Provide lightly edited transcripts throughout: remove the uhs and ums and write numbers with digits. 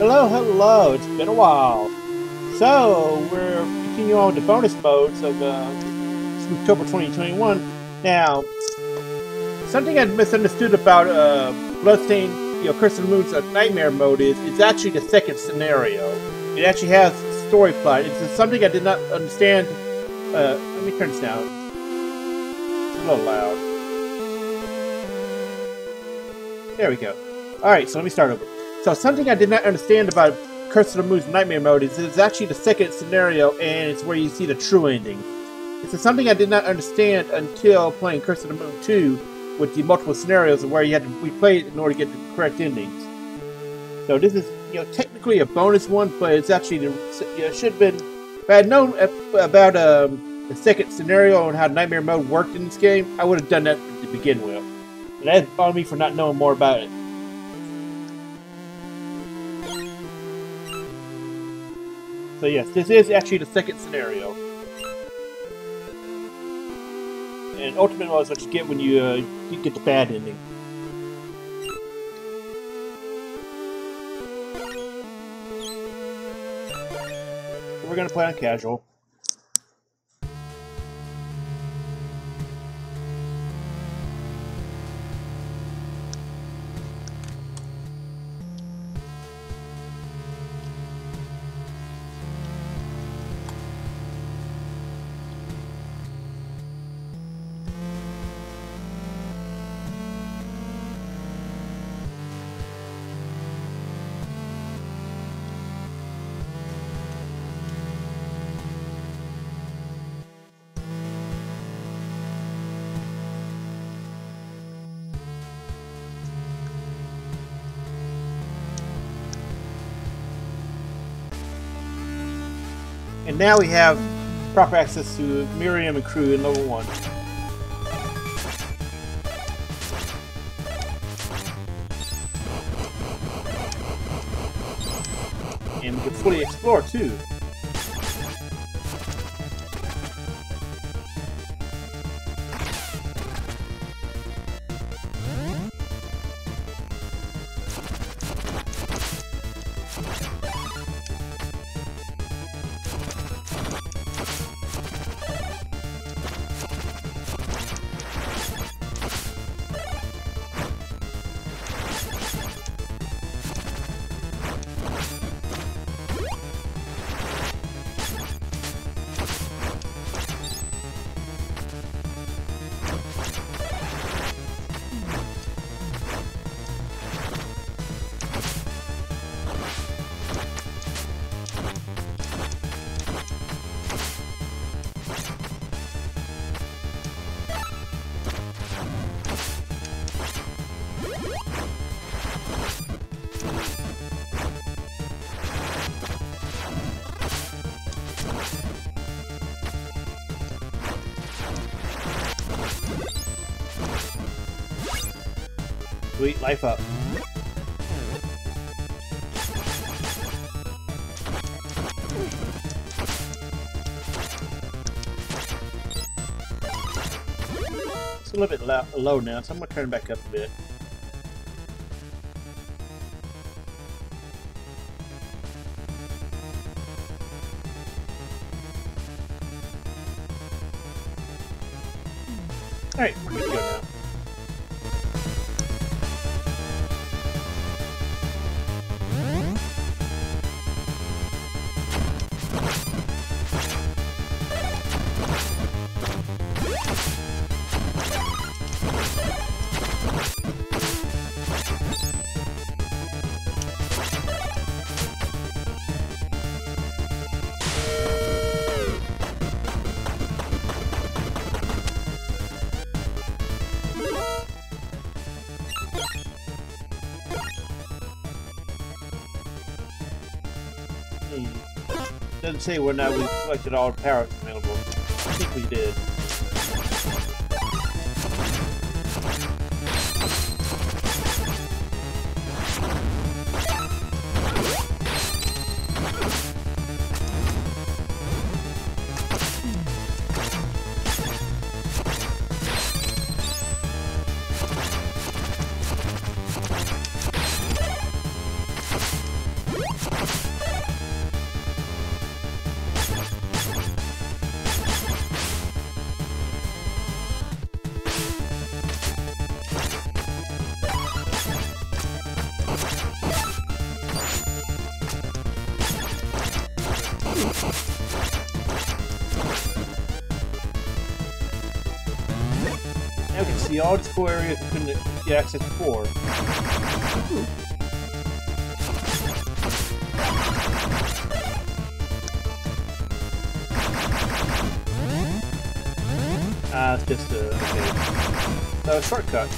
Hello, hello, it's been a while. So, we're continuing on with the bonus modes of October 2021. Now, something I misunderstood about Bloodstained, Curse of the Moon's Nightmare mode is it's actually the second scenario. It actually has story plot. It's something I did not understand. Let me turn this down. It's a little loud. There we go. Alright, so let me start over. So something I did not understand about Curse of the Moon's Nightmare mode is it's actually the second scenario, and it's where you see the true ending. It's something I did not understand until playing Curse of the Moon 2 with the multiple scenarios where you had to replay it in order to get the correct endings. So this is, technically a bonus one, but it's actually it should have been. If I had known about the second scenario and how Nightmare mode worked in this game, I would have done that to begin with. And that's on me for not knowing more about it. So yes, this is actually the second scenario. And ultimate mode is what you get when you get the bad ending. So we're gonna play on casual. And now we have proper access to Miriam and crew in level 1. And we can fully explore too. Sweet, life up. It's a little bit low now, so I'm going to turn it back up a bit. Alright, we're good to go now. Doesn't say whether or not we collected all the parrots available. I think we did. Now we can see all these cool areas we couldn't get access before. It's just okay. Shortcut.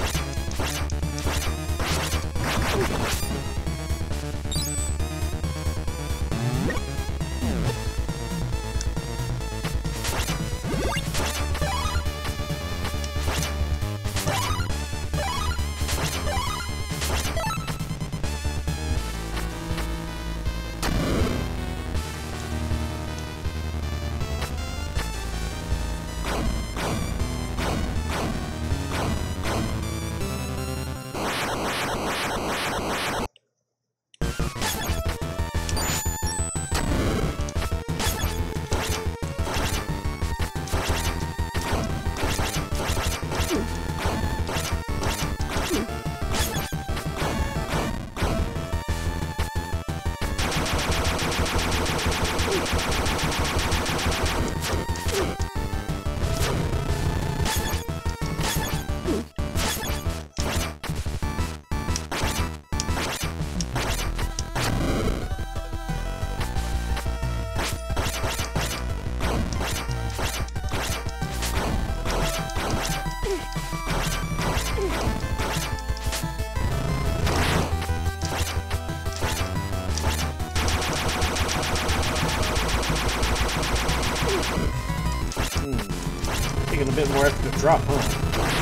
Taking a bit more effort to drop, huh?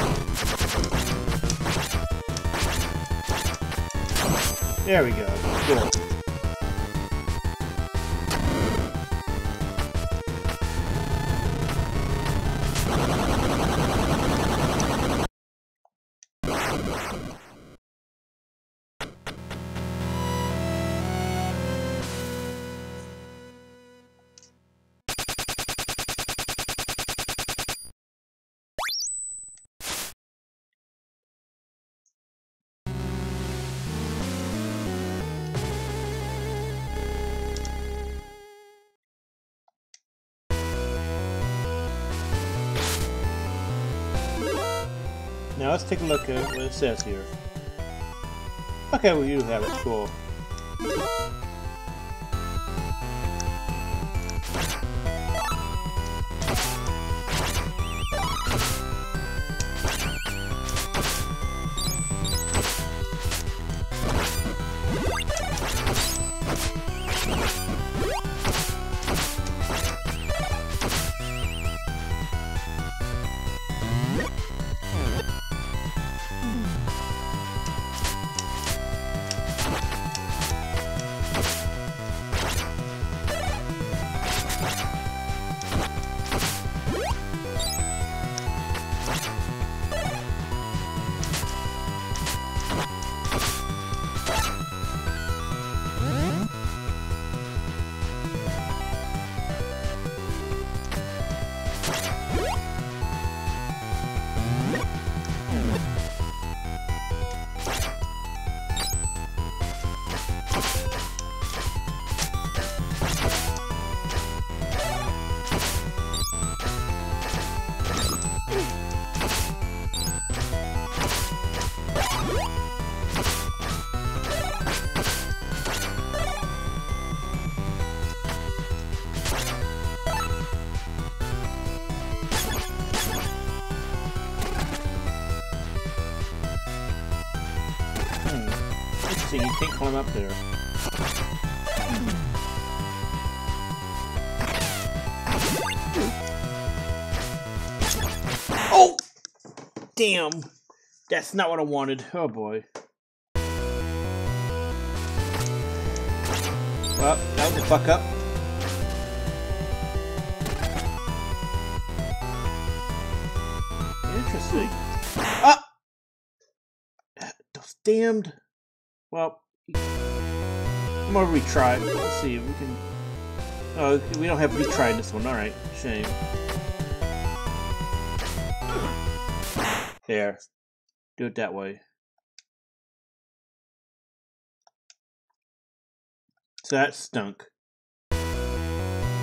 There we go. Cool. Now let's take a look at what it says here. Okay, well you have it. Cool. Interesting, you can't climb up there. Oh! Damn! That's not what I wanted. Oh boy. Well, that was a fuck up. Interesting. Ah! Those damned... Well, I'm gonna retry. Let's see if we can... Oh, we don't have retry in this one. Alright, shame. There. Do it that way. So that stunk.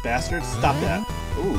bastard. Stop that. Ooh.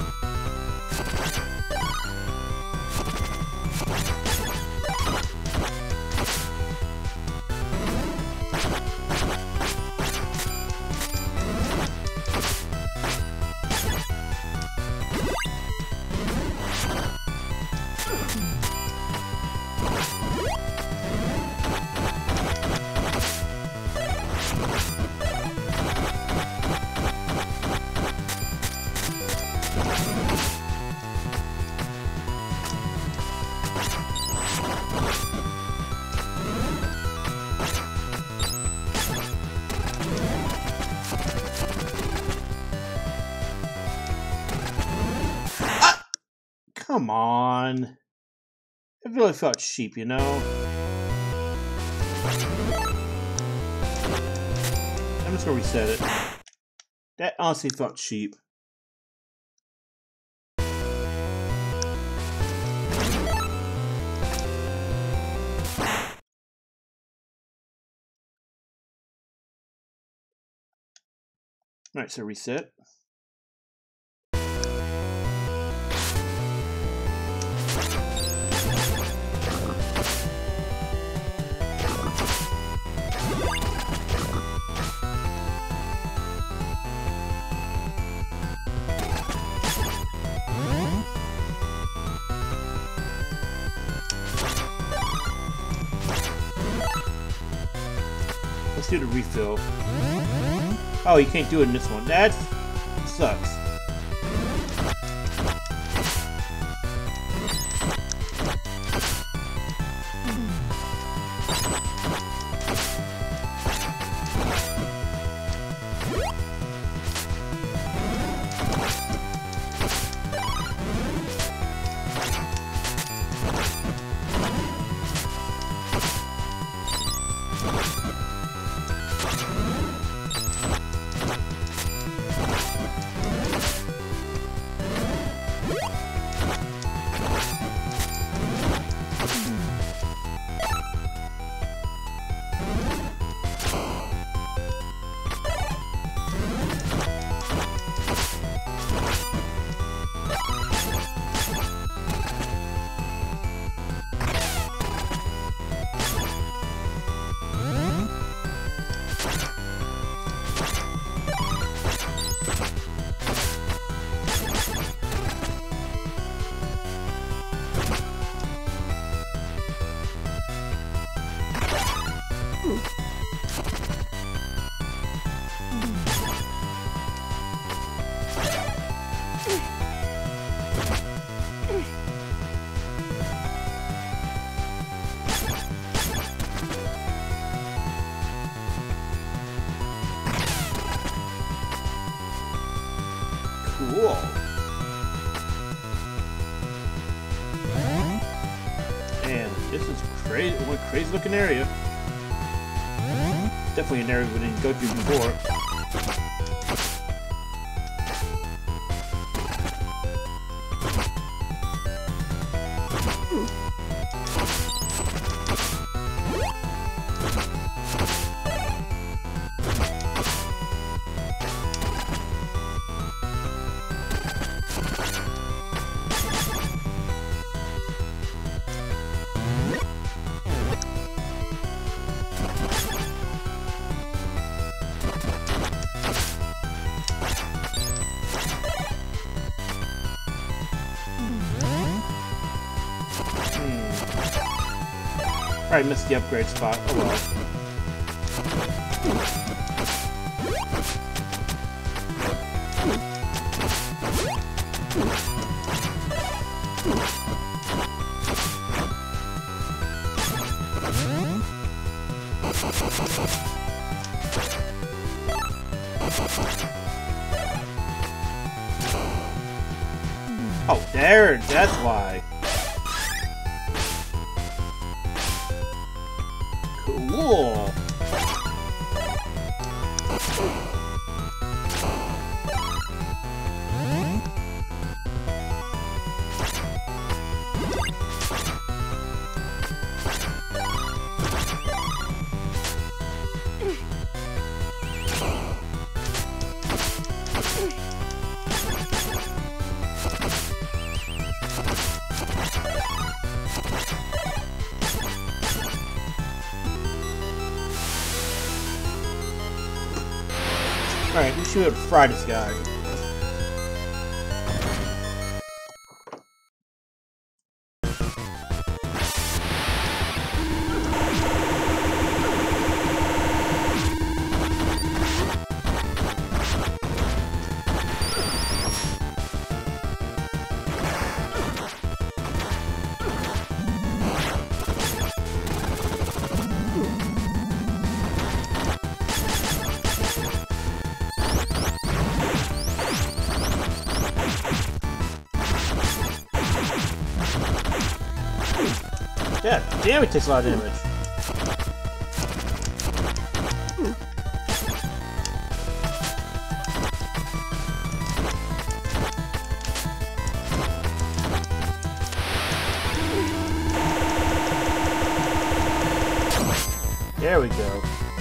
Come on. It really felt cheap, you know? I'm just gonna reset it. That honestly felt cheap. Alright, so reset. Let's do the refill. Oh, you can't do it in this one. That sucks. Cool. Man, this is crazy. What a crazy looking area. Definitely an area we didn't go to before. Alright, missed the upgrade spot. Oh well. Oh, there, that's why. Cool. should be able to fry this guy. Yeah, damn, it takes a lot of damage. There we go.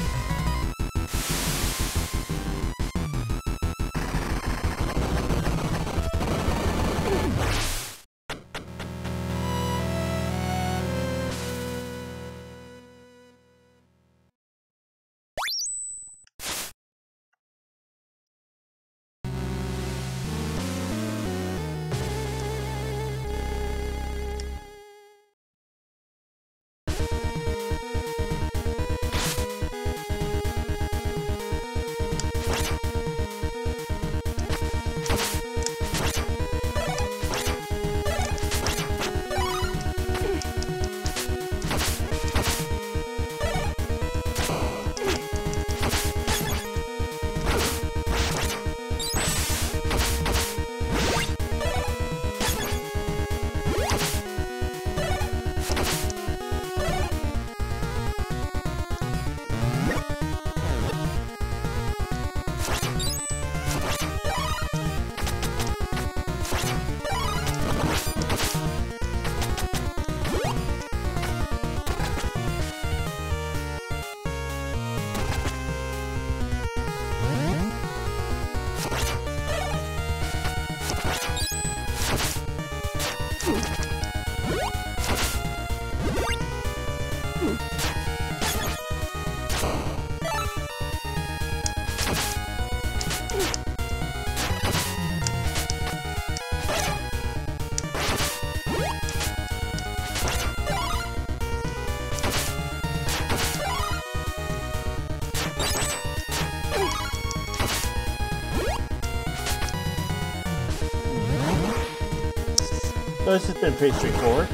So this has been pretty straightforward.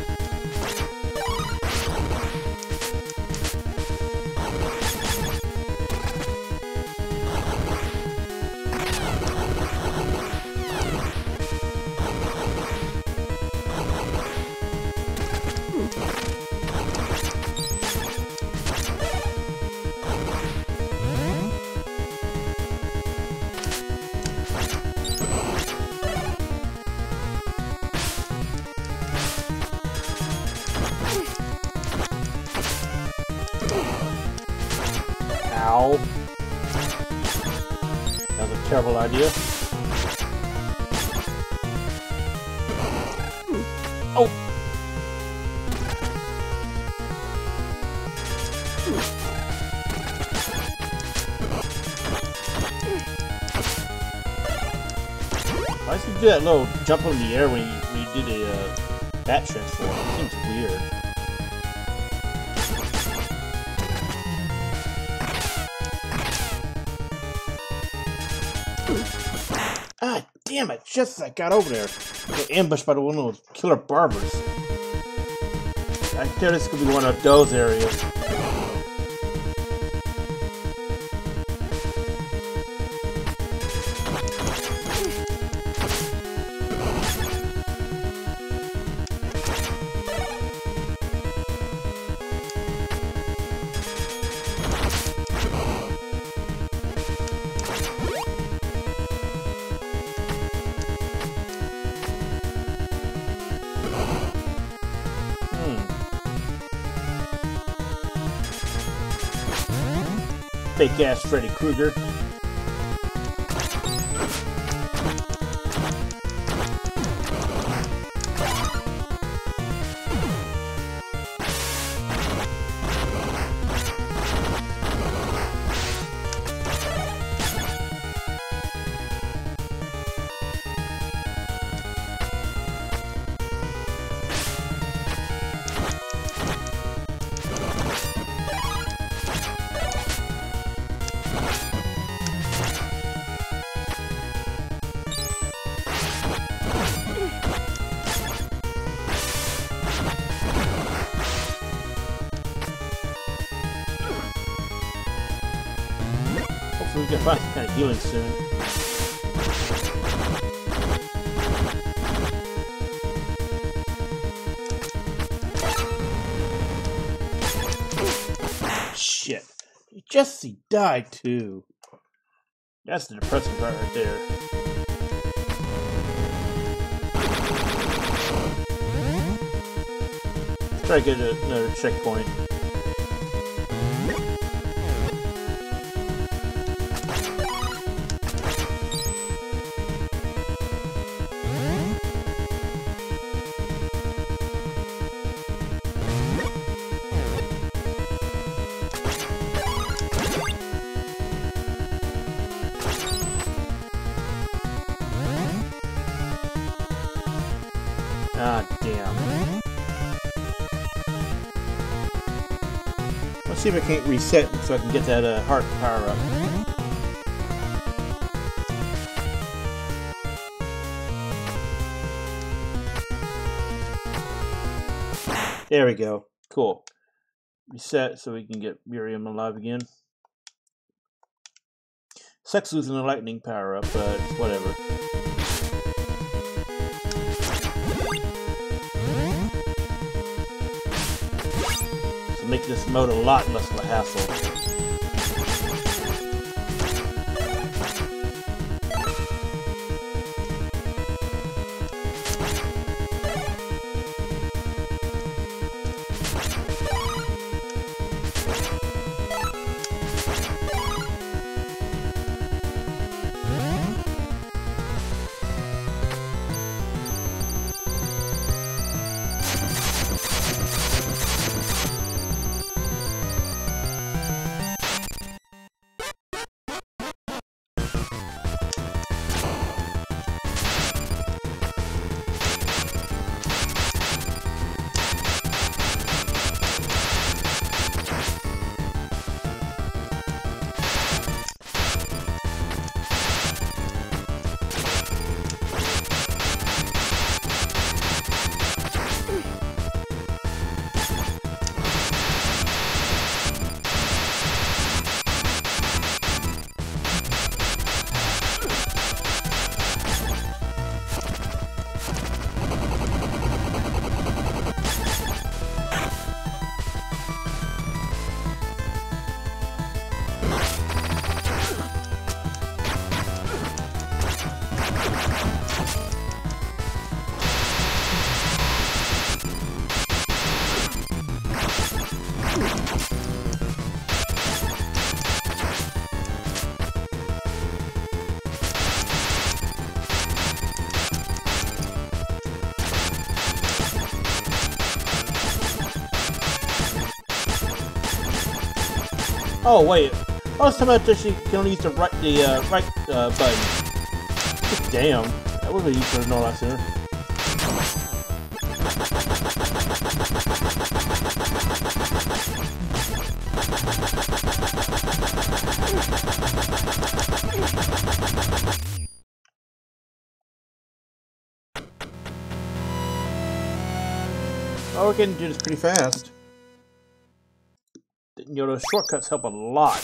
Ow. That was a terrible idea. Oh! Why does he do that little jump in the air when you did a bat transform? It seems weird. Ah, damn it! Just as I got over there, I got ambushed by one of those killer barbers. I think this could be one of those areas. Fake ass Freddy Krueger. gonna find some kind of healing soon. Shit. Jesse died too. That's the depressing part right there. Let's try to get another checkpoint. Ah, damn. Let's see if I can't reset so I can get that heart power up. There we go. Cool. Reset so we can get Miriam alive again. Sucks losing the lightning power up, but whatever. Make this mode a lot less of a hassle. Oh wait, I was talking about that she can only use the right button. Damn, that would have been useful to know that sooner. Oh, we can do this pretty fast. You know, those shortcuts help a lot.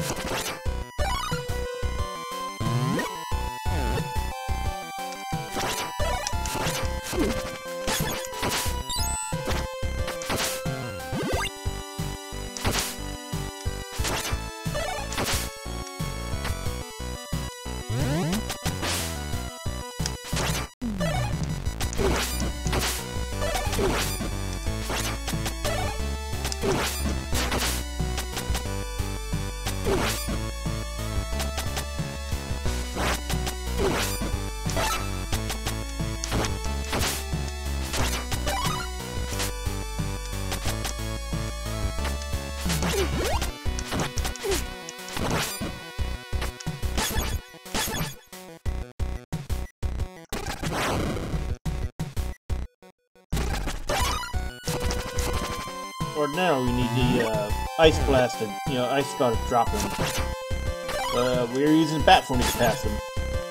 Now we need the ice blast and ice spout to drop him. We're using bat form to get past him.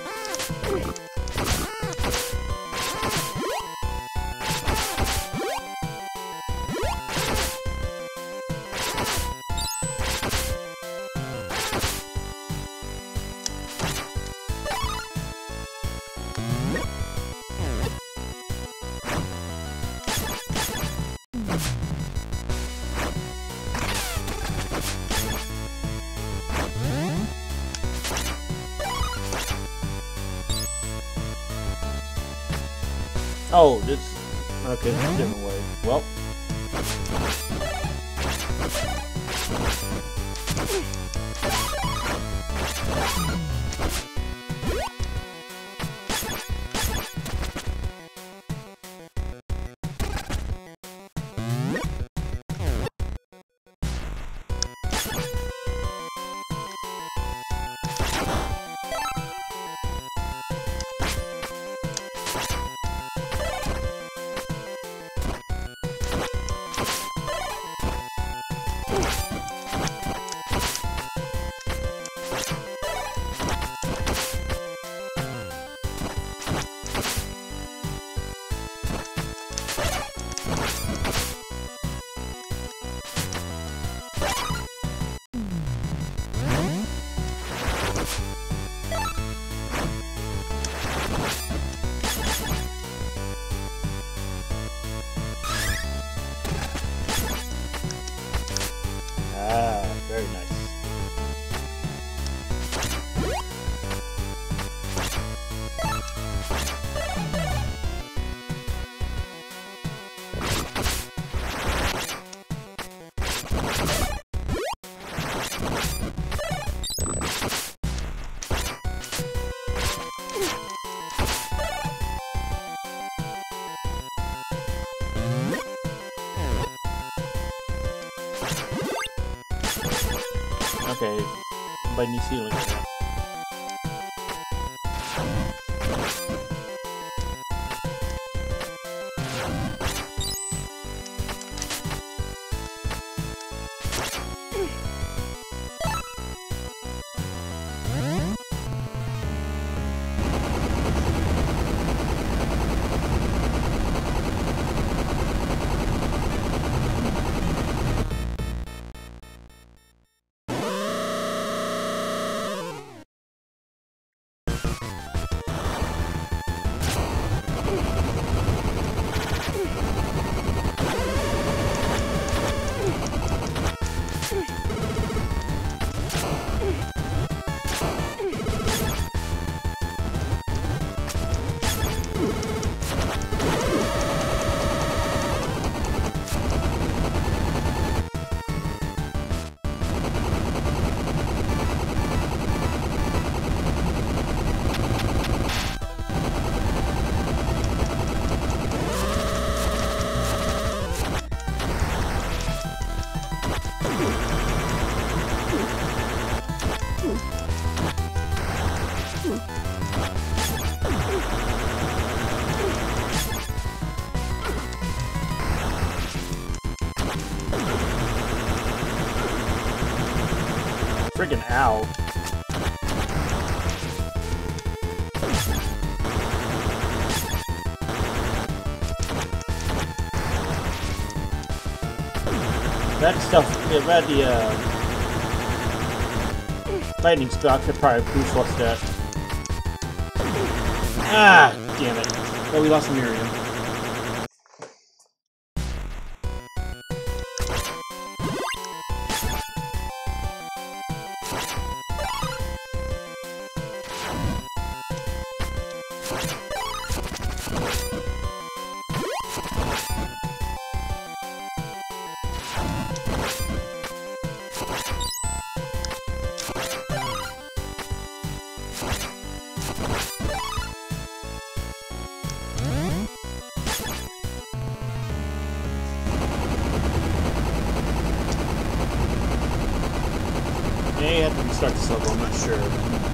Oh, this... Okay, this is a different way. Well... very nice. Okay, by New Zealand. Friggin' owl. That stuff, yeah, about the lightning spell could probably boost what's that. Ah, damn it. Oh, we lost Miriam. May have to restart this level, I'm not sure.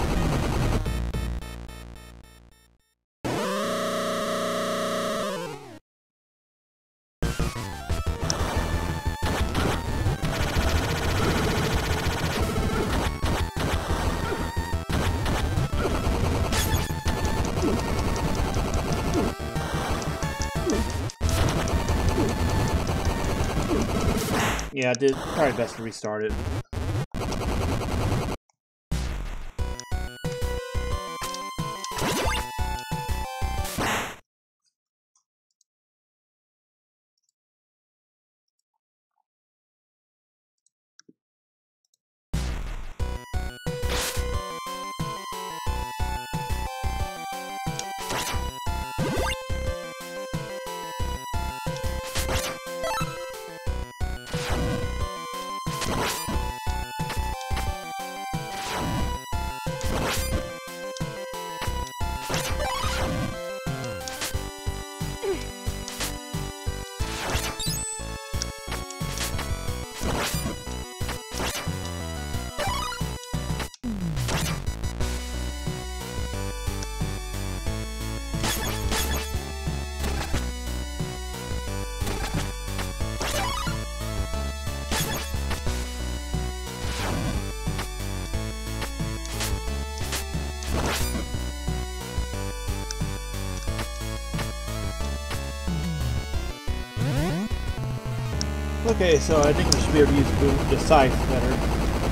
Yeah, I did. Probably best to restart it. Okay, so I think we should be able to use the scythe better.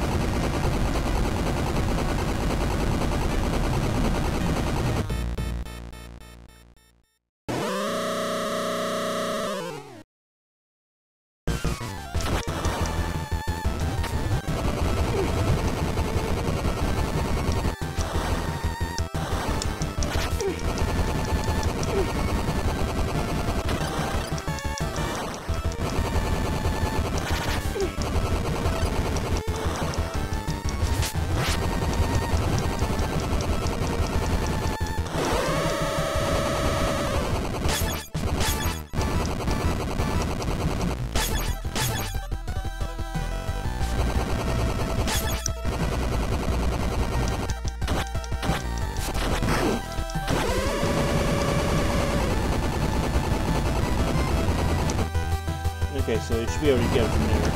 Okay, so you should be able to get it from there.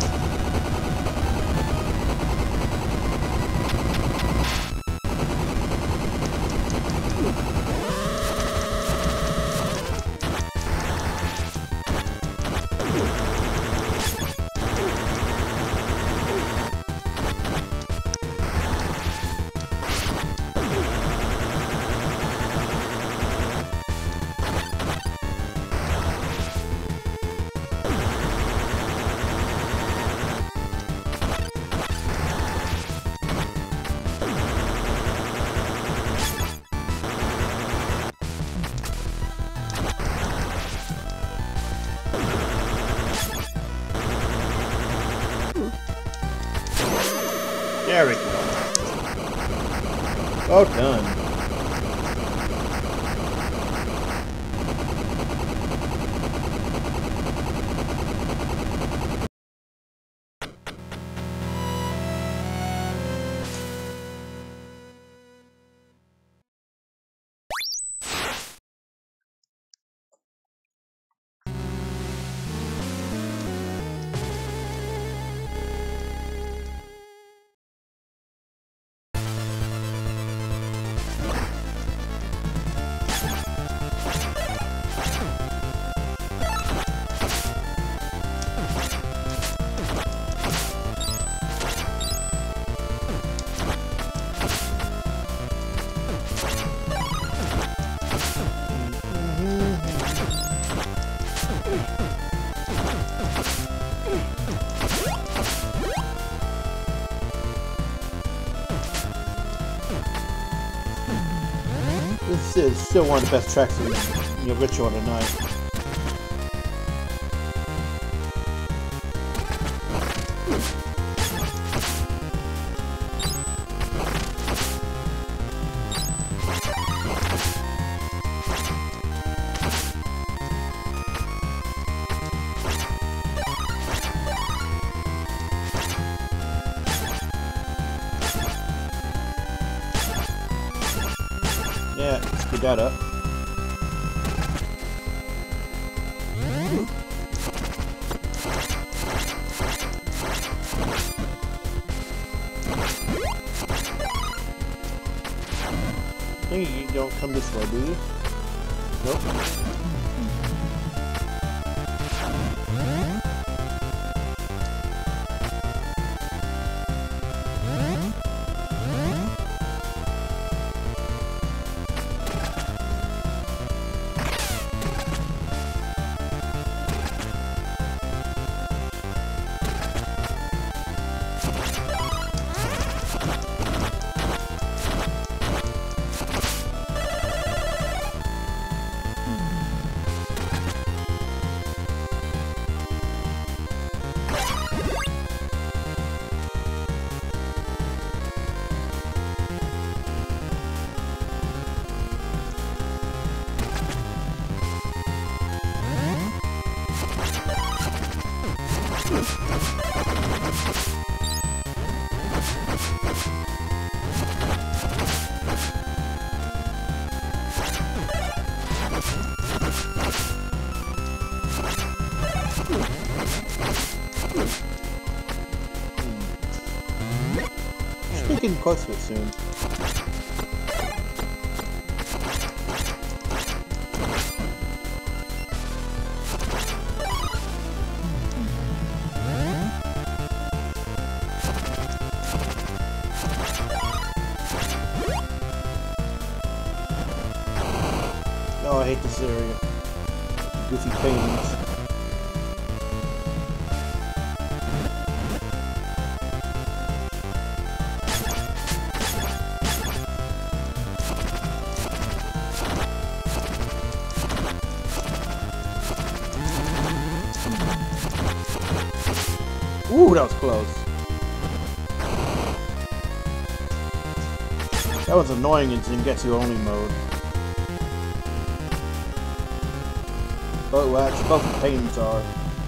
There we go. Oh, done. this is still one of the best tracks in your Ritual of the Night. Yeah, speed that up. I think you don't come this way, do you? Nope. Should be getting close to it soon. Oh, I hate this area. Goofy paintings. Ooh, that was close. That was annoying in Zangetsu only mode. But well, that's both the paintings are.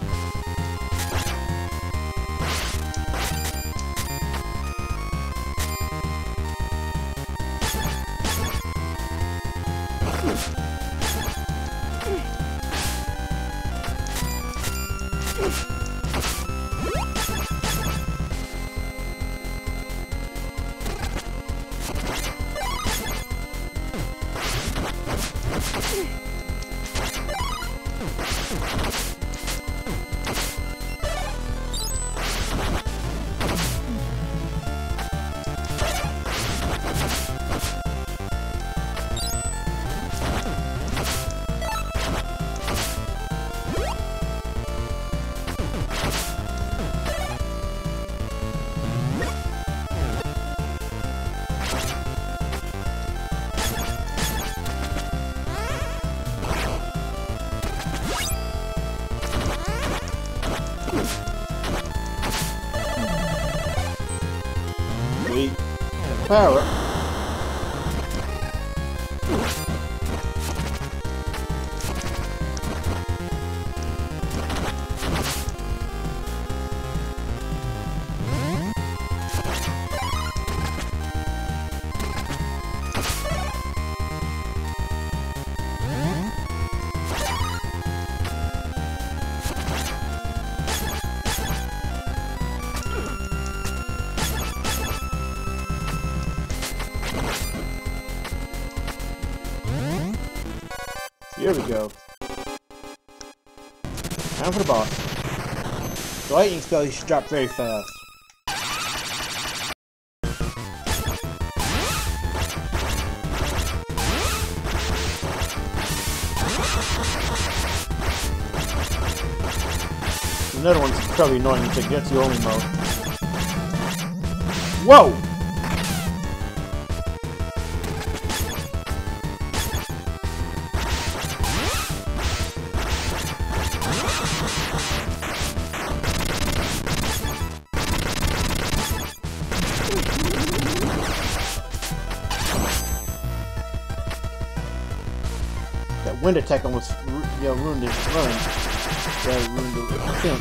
Sweet. Power. Here we go. Time for the boss. The lightning spell you should drop very fast. Another one's probably annoying to get to only mode. Whoa! wind attack almost ruined his run. Yeah, ruined the attempt.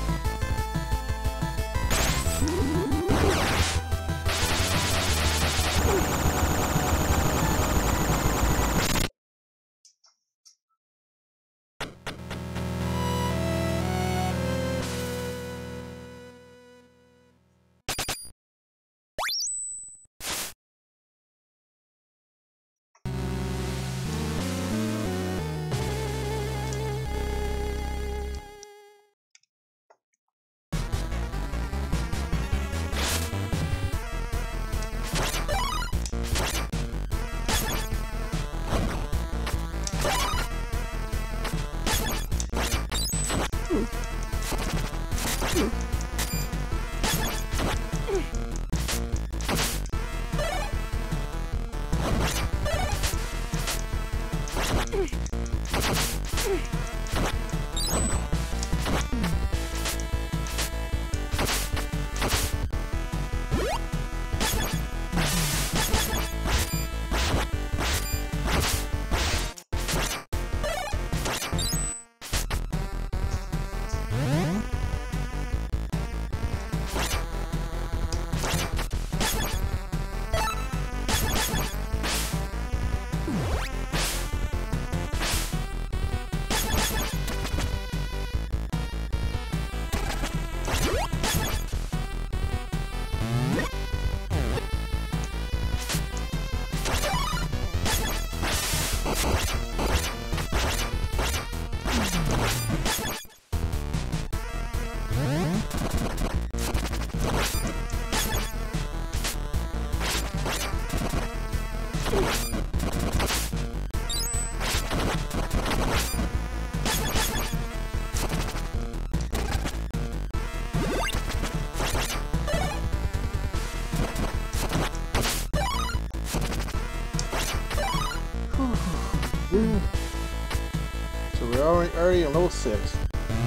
So we're already on level 6.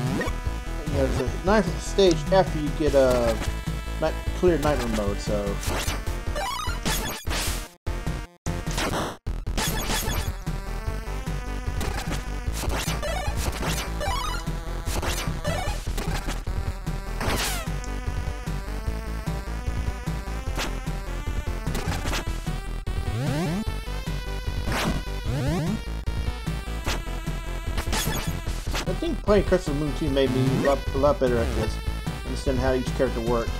And there's a nice stage after you get clear nightmare mode, so... I think playing Curse of the Moon 2 made me a lot better at this. Understand how each character worked.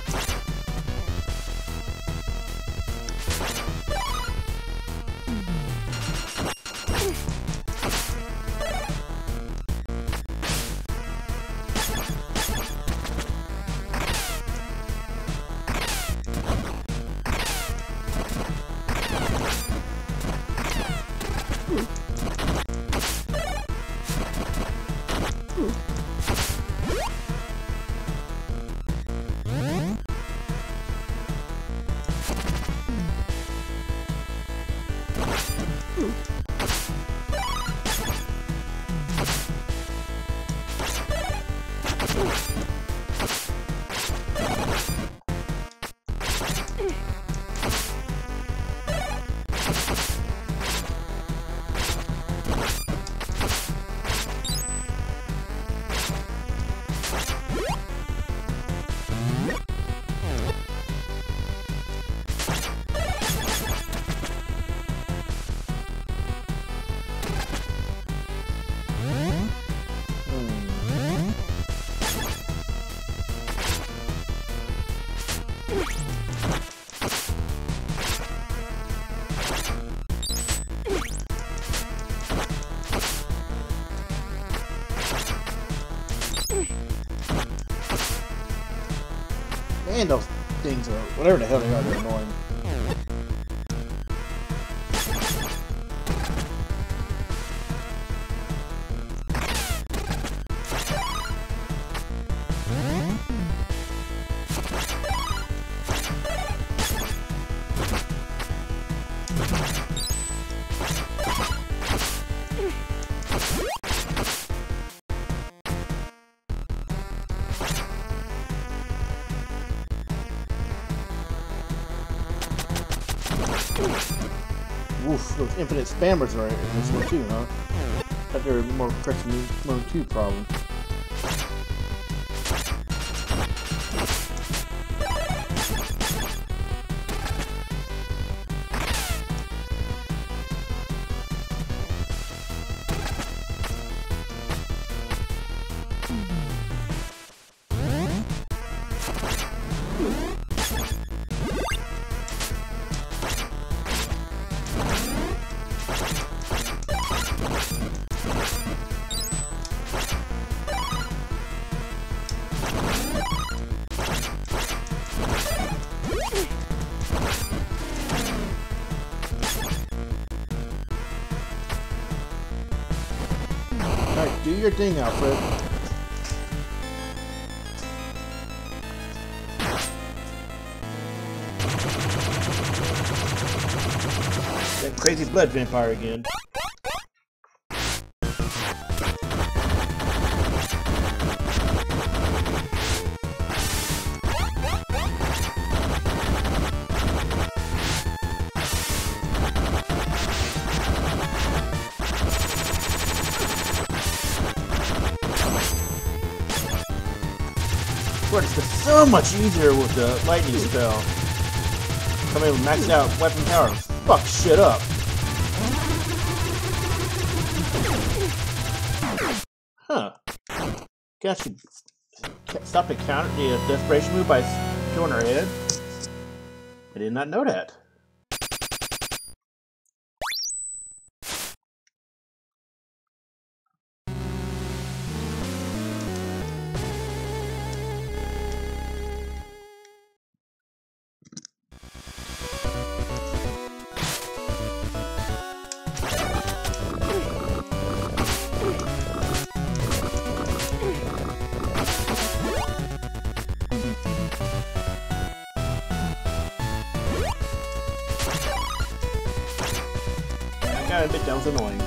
Man, those things are, whatever the hell they are, they're annoying. Oof, those infinite spammers are in this one too, huh? thought there were more Crescent Moon 2 problems. Alright, do your thing, Alfred. That crazy blood vampire again. It's so much easier with the lightning spell. Come in with maxed out weapon power. Fuck shit up. Huh. Guess she stopped the counter, the desperation move by killing her head? I did not know that. I admit that was annoying.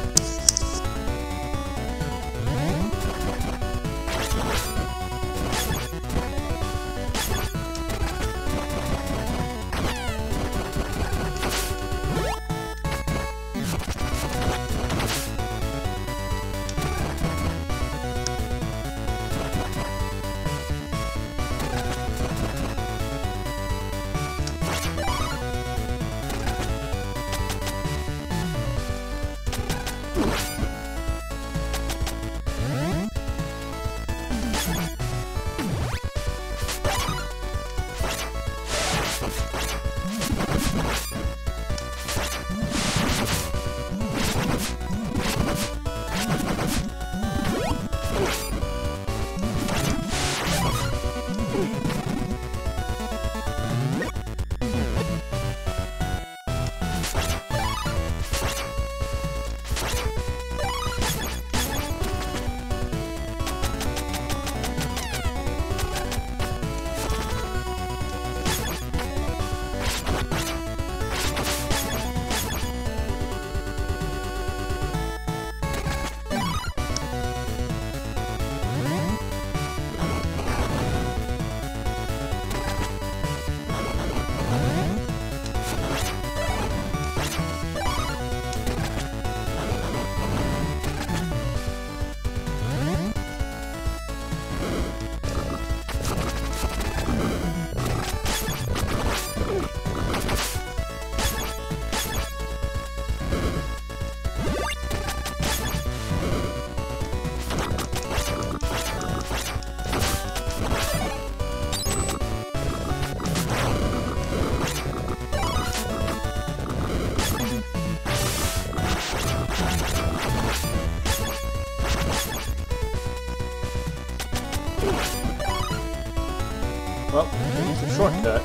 Well, it's a shortcut.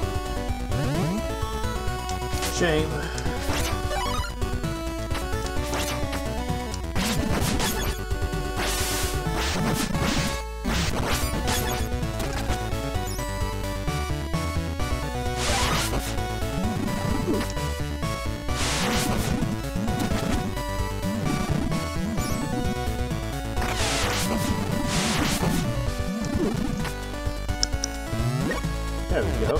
Shame. There we go.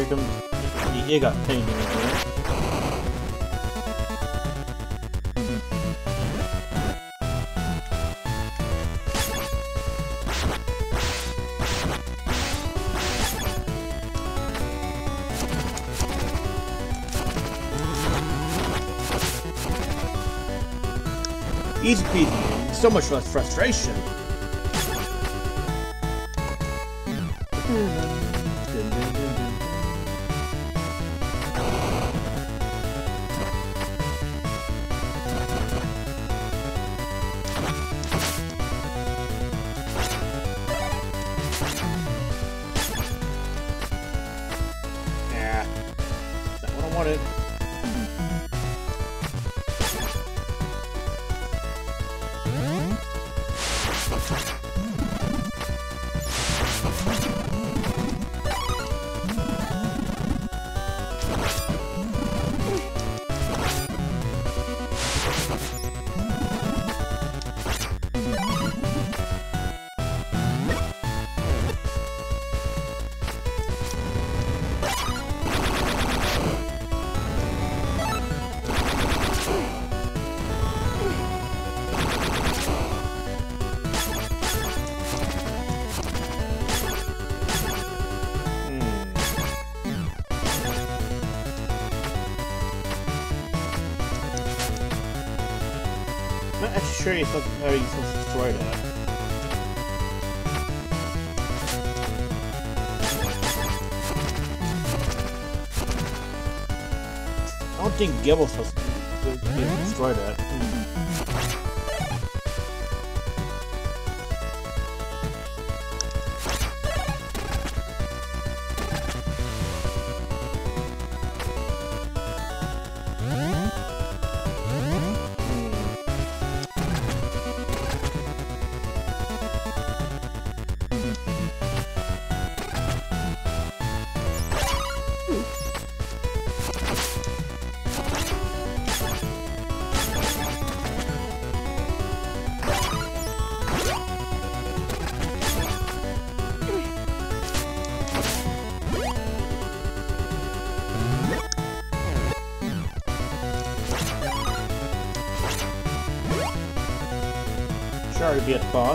here comes the got painting in here. Easy peasy, so much less frustration. Nah, that's not what I wanted. I'm not actually sure how you're supposed to destroy that. I don't think Gibble's supposed to be able to destroy that. Sure, to be at the boss.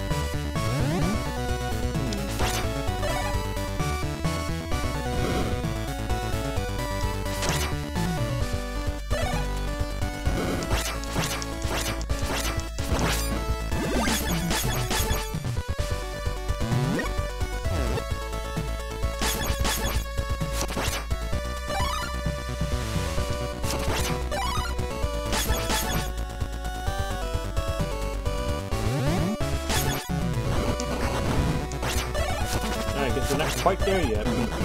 I guess we're not quite there yet.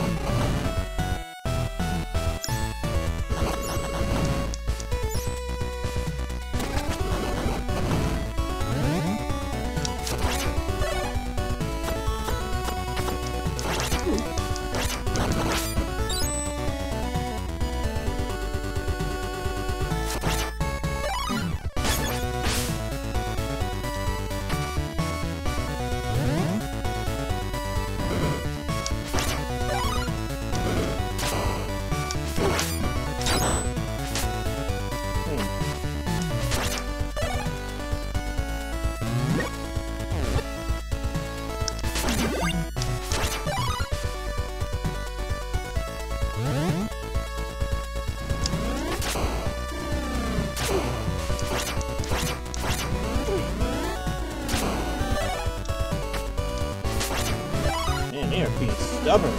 Man, they are being stubborn.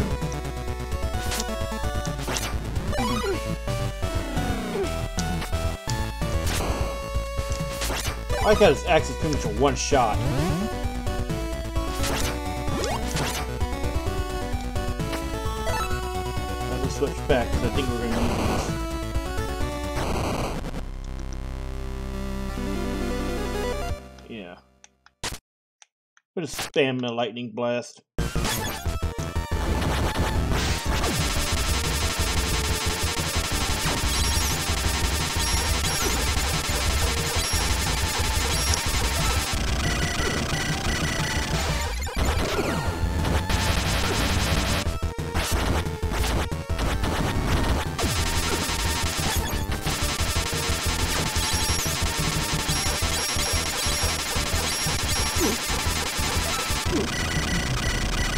I like how this axe is pretty much a one shot. Let's switch back because I think we're gonna need these. Yeah. We'll just spam the lightning blast.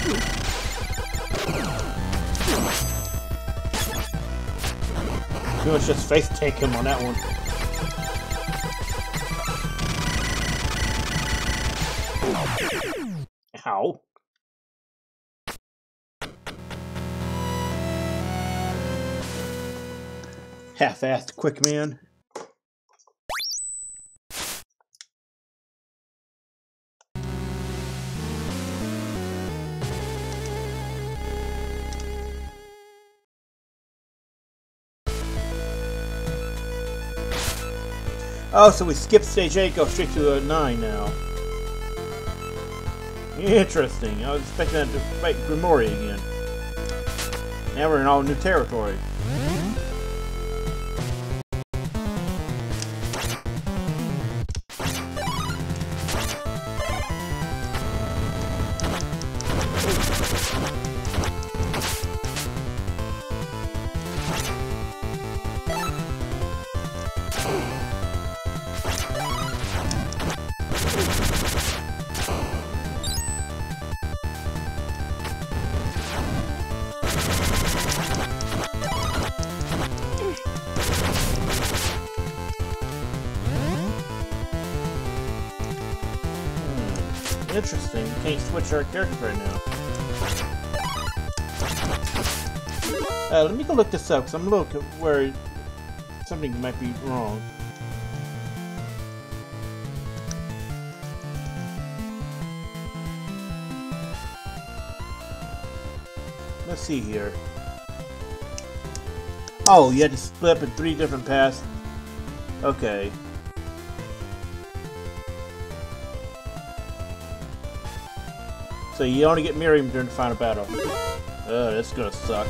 Let's just face tank him on that one. Ow. Half-assed quick man. Oh, so we skip stage 8, go straight to 9 now. Interesting. I was expecting that to fight Grimoire again. Now we're in all new territory. Interesting. We can't switch our characters right now. Let me go look this up, because I'm a little worried something might be wrong. Let's see here. Oh, you had to split up in 3 different paths. Okay. So you only get Miriam during the final battle. Oh, that's gonna suck.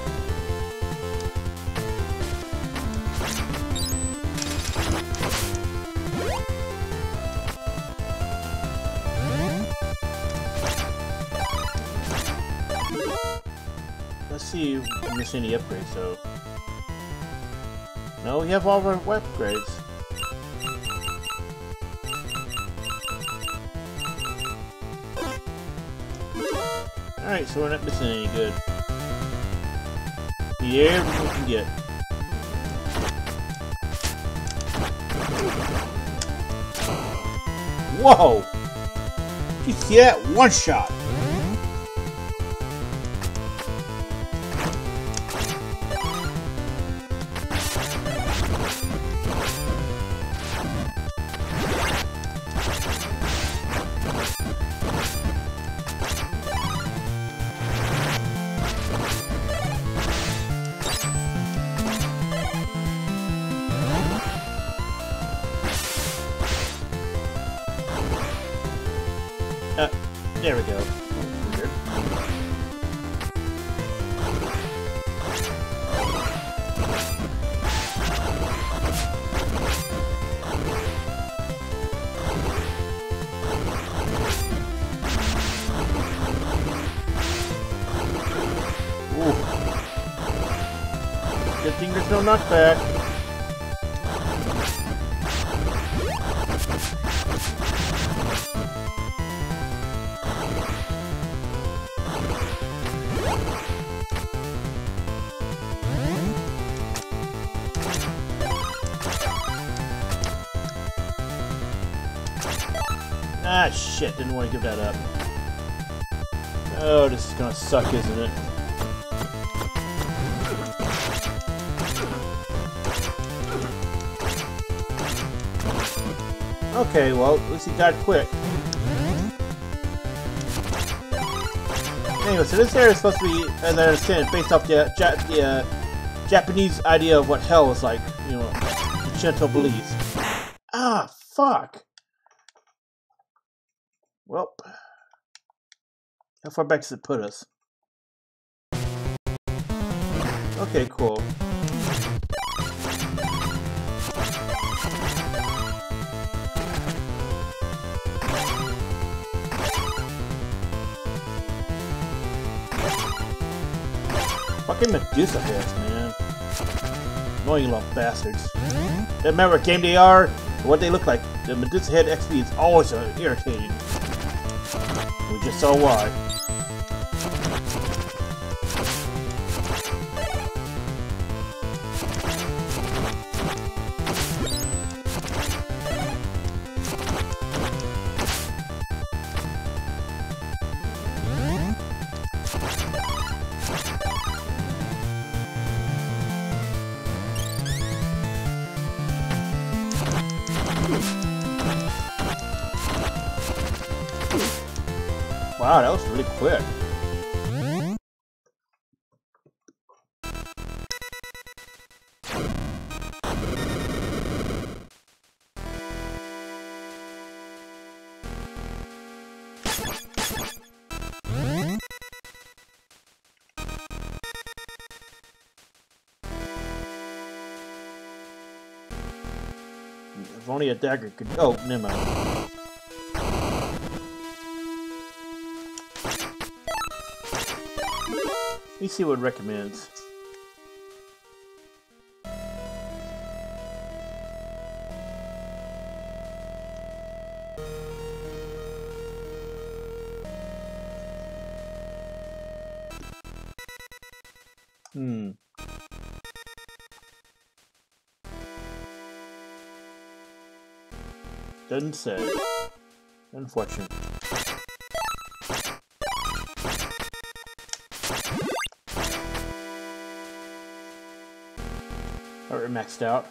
Let's see if we miss any upgrades, so... No, we have all of our upgrades. Alright, so we're not missing any good. Yeah, we can get. Whoa! Did you see that? One shot! There we go. Weird. Ooh. Good thing there's no knockback. Ah, shit, didn't want to give that up. Oh, this is gonna suck, isn't it? Okay, well, at least he died quick. Anyway, so this area is supposed to be, as I understand, based off the Japanese idea of what hell is like, you know, the Shinto beliefs. Ah, fuck! Well, how far back does it put us? Okay, cool. Fucking Medusa heads, man. Annoying little bastards. Doesn't matter what game they are or what they look like, the Medusa head XP is always irritating. We just saw why. Wow, that was really quick. If only a dagger could... Oh, never mind. Let me see what it recommends. Doesn't say. Unfortunate. Alright, maxed out.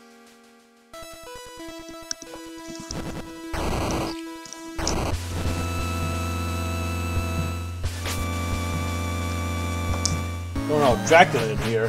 Going all Dracula in here.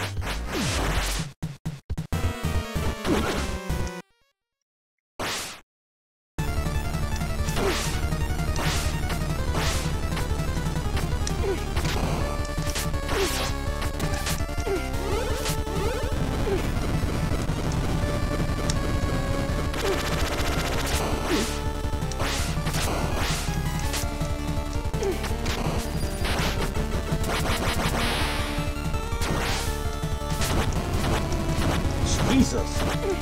Jesus.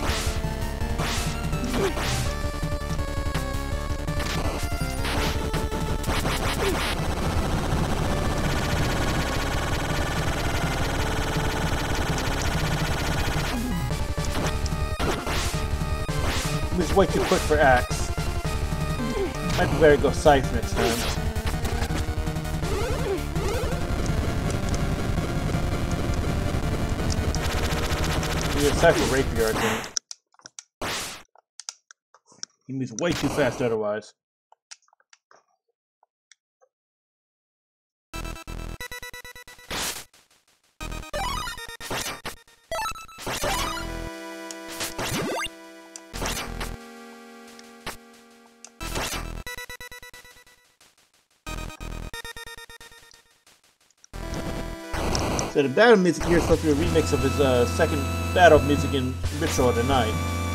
He was way too quick for Axe. Might be better to go Scythe next time. Attack for Rapier, I think. He moves way too fast otherwise. So the battle music here is supposed to be a remix of his second battle music in Ritual of the Night.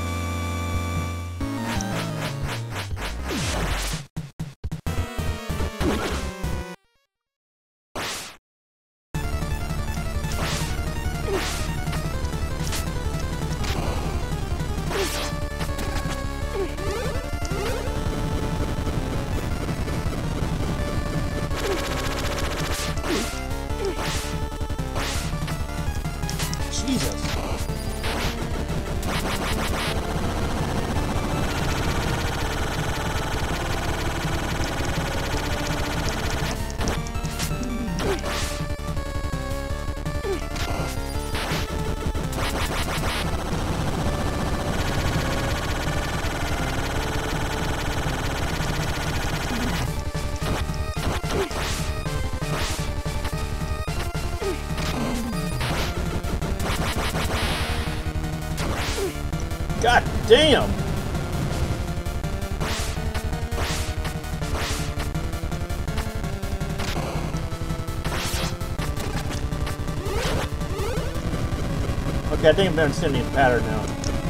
Jesus. God damn! Okay, I think I'm understanding the pattern now.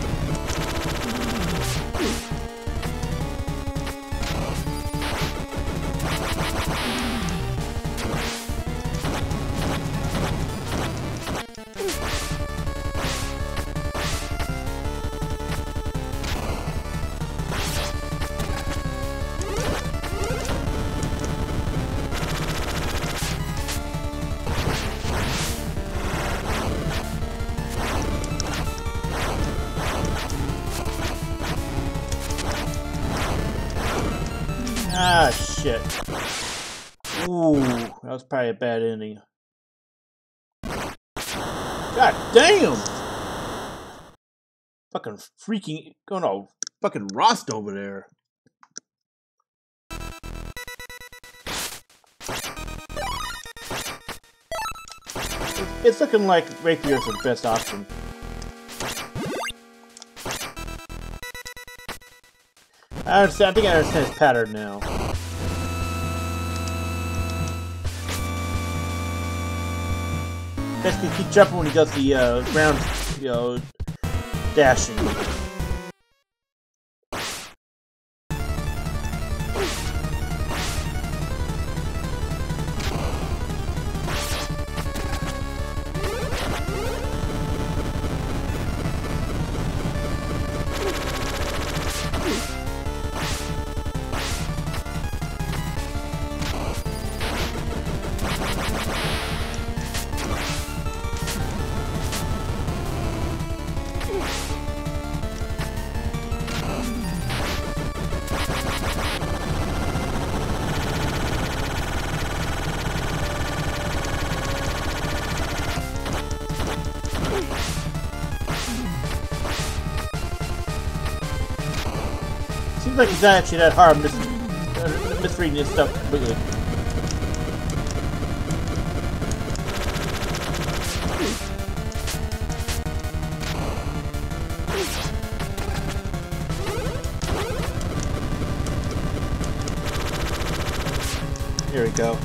Ah, shit. Ooh, that was probably a bad ending. God damn! Fucking freaking going all fucking Rost over there. It's looking like Rapier is the best option. I understand. I think I understand his pattern now. Basically, keep jumping when he does the ground, dashing. Seems like he's not actually that hard misreading his stuff completely. Here we go.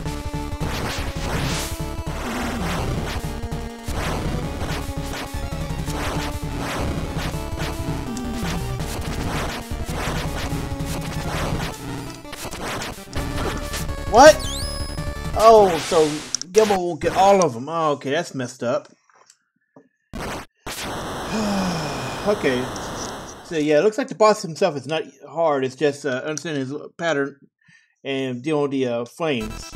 What? Oh, so Gilmo will get all of them. Oh, okay, that's messed up. Okay. So yeah, it looks like the boss himself is not hard. It's just understanding his pattern and dealing with the flames.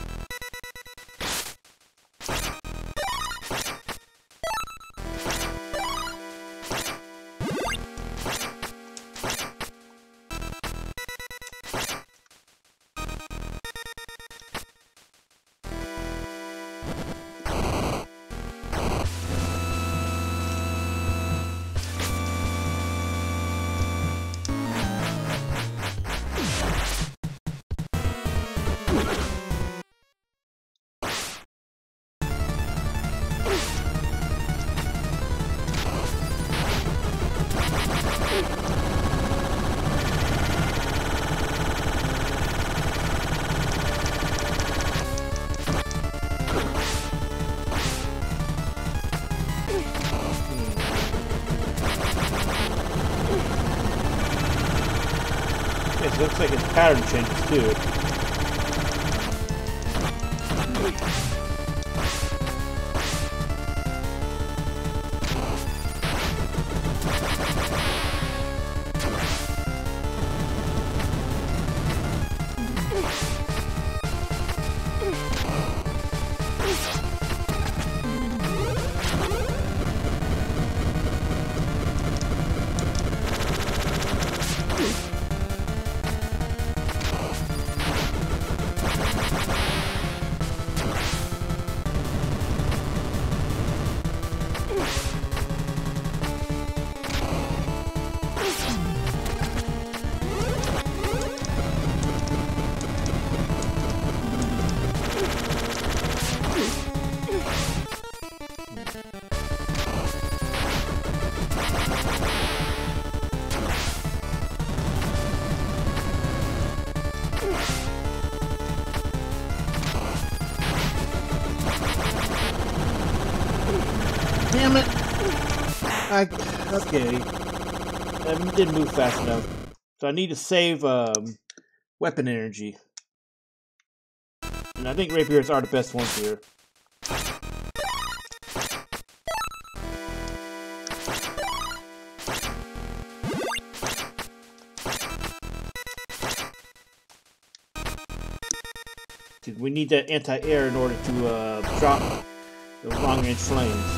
It looks like his pattern changes too. Damn it! Okay. I didn't move fast enough. So I need to save weapon energy. And I think rapiers are the best ones here. We need that anti-air in order to drop the long-range flames.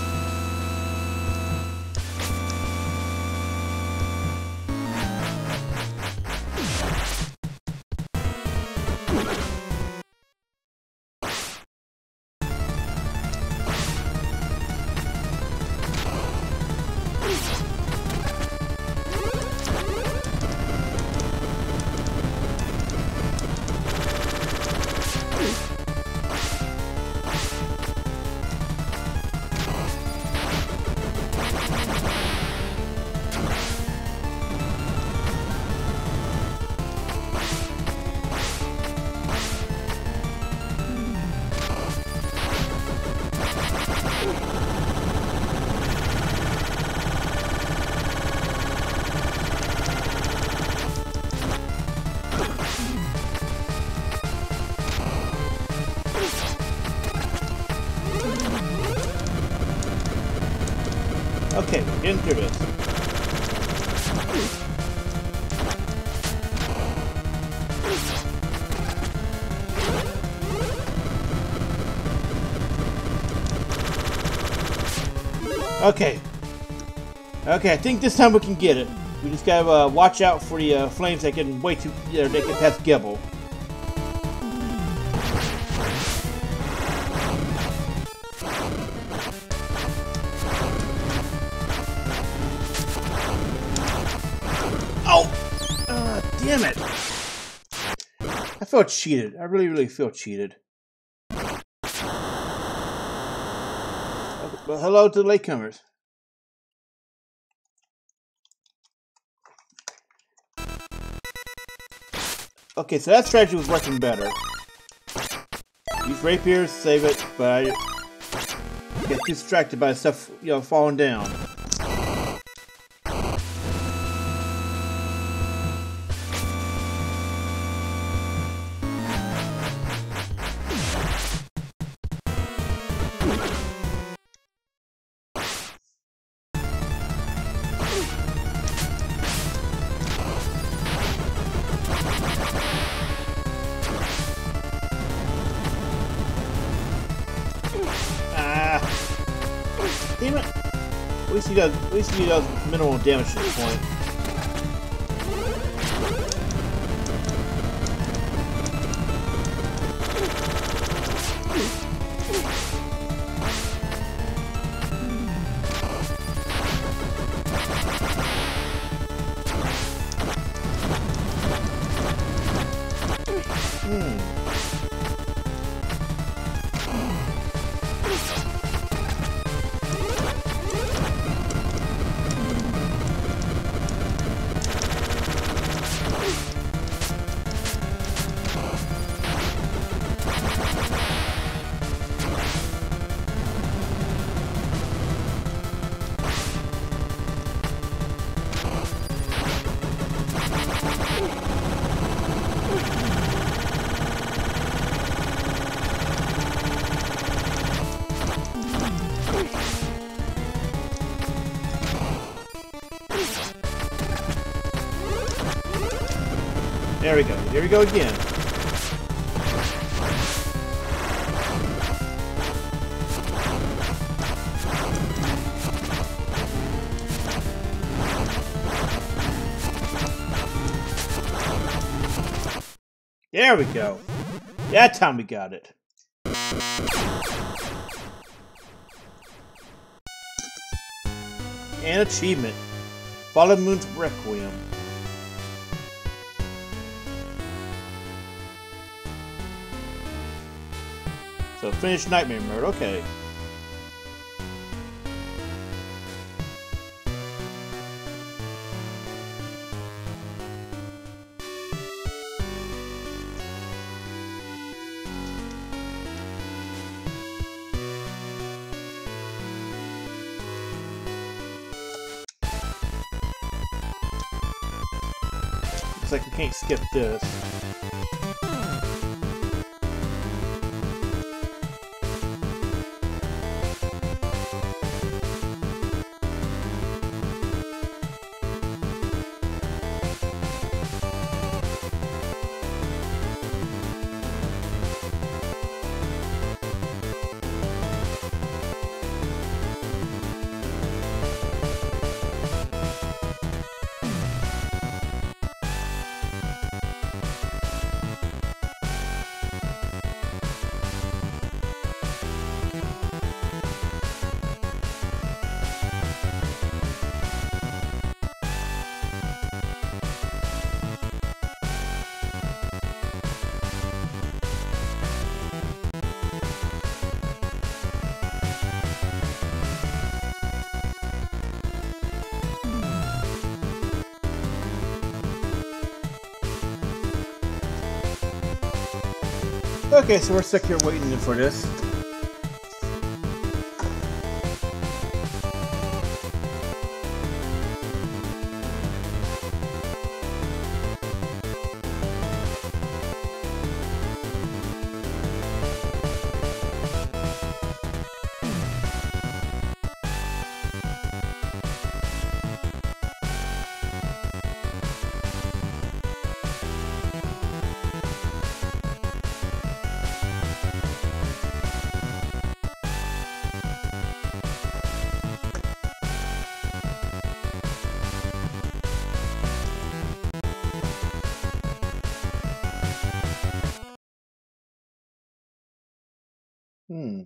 Okay, we're getting through this. Okay. Okay, I think this time we can get it. We just gotta watch out for the flames that get way too... they get past Gebel. Oh! Damn it! I feel cheated. I really, really feel cheated. Well, hello to the latecomers. Okay, so that strategy was working better. Use rapiers, save it, but I get too distracted by stuff, you know, falling down. Damn it! At least he does minimal damage at this point. There we go. Here we go again. There we go. That time we got it. An achievement. Fallen Moon's Requiem. So finish Nightmare Mode, okay. Looks like we can't skip this. Okay, so we're stuck here waiting for this. Hmm.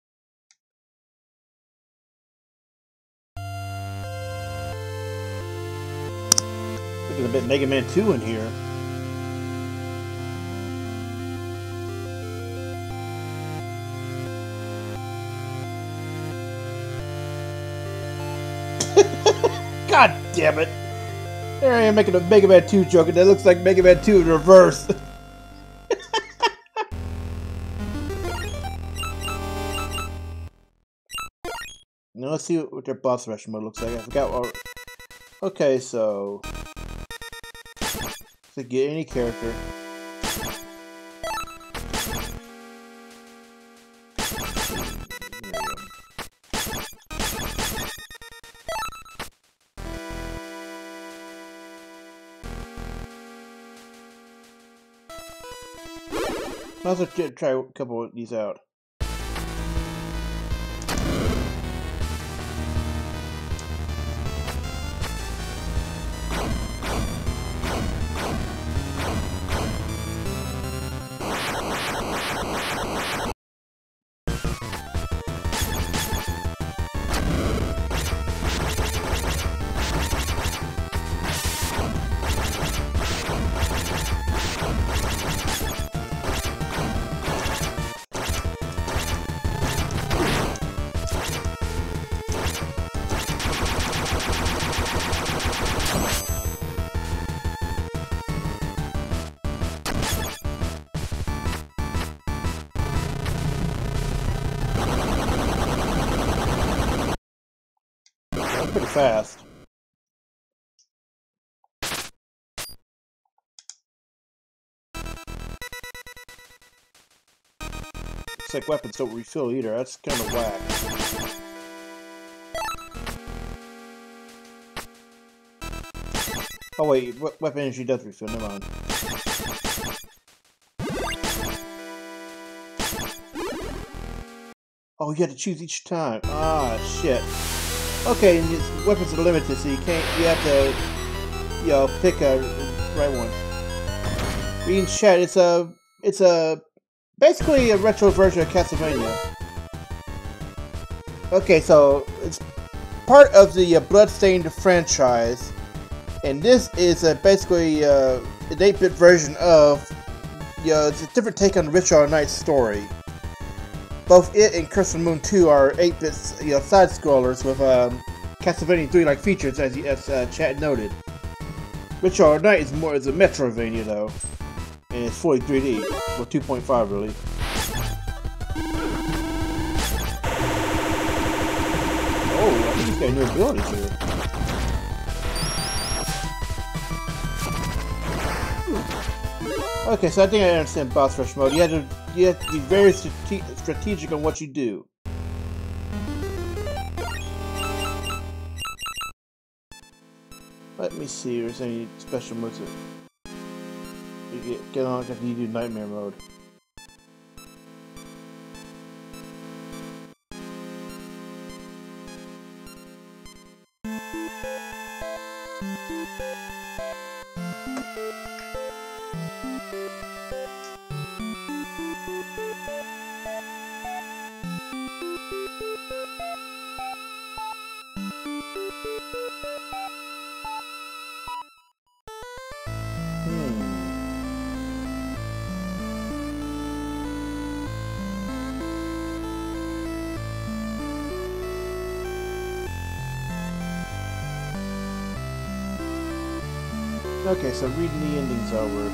Looking a bit Mega Man 2 in here. God damn it! There I am making a Mega Man 2 joke, and that looks like Mega Man 2 in reverse. Now let's see what their boss rush mode looks like. I forgot what... Okay, so... To get any character. Might as well try a couple of these out. Pretty fast. Looks like weapons don't refill either. That's kind of whack. Oh wait, weapon energy does refill. Never mind. Oh, you have to choose each time. Ah, shit. Okay, and weapons are limited, so you can't. You have to, you know, pick a right one. Reading chat, it's basically a retro version of Castlevania. Okay, so it's part of the Bloodstained franchise, and this is basically an 8-bit version of, it's a different take on the Richard Knight story. Both it and Curse of the Moon 2 are 8-bit, side scrollers with Castlevania 3-like features, as chat noted. Richard Knight is a Metroidvania though, and it's fully 3D, or 2.5 really. Oh, I think he's got new abilities here. Okay, so I think I understand boss rush mode. You have to be very strategic on what you do. Let me see if there's any special moves that you get on after you do nightmare mode. Okay, so reading the endings over.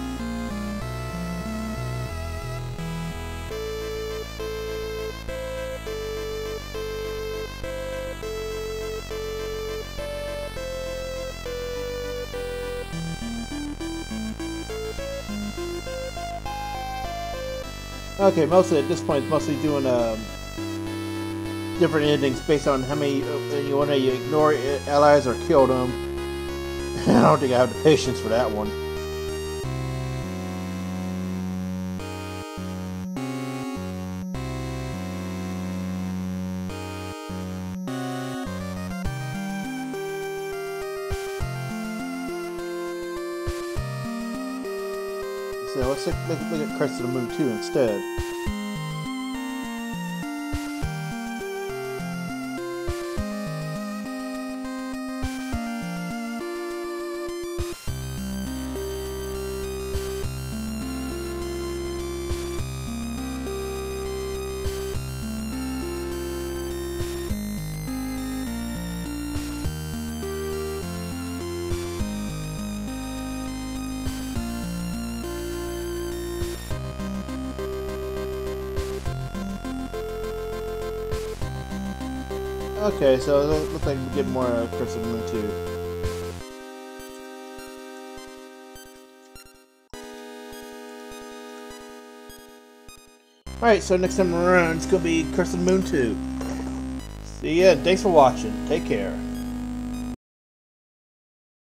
Okay, mostly at this point, mostly doing different endings based on how many you want to ignore allies or kill them. I don't think I have the patience for that one. So let's look at Curse of the Moon 2 instead. Okay, so it looks like we get more Curse of the Moon 2. Alright, so next time around, it's gonna be Curse of the Moon 2. See ya, thanks for watching. Take care.